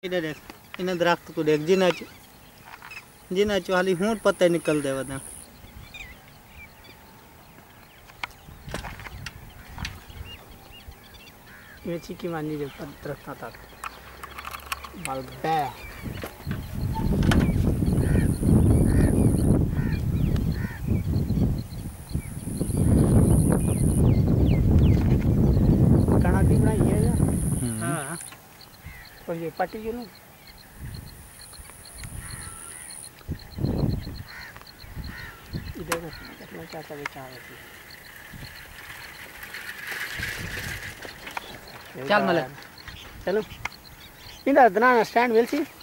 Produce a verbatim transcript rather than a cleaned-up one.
इधर देख इन दरख्त को देख जिना च जिना च हाली हूं पत्ते निकल दे वदा ये चिकी मानी जो दरख्त था माल बे कणाती बनाई है या हां और ये पट्टी जो ना इधर कितना चाचा बेचारा है चल मले चलो इंदा बनाना स्टैंड वेल सी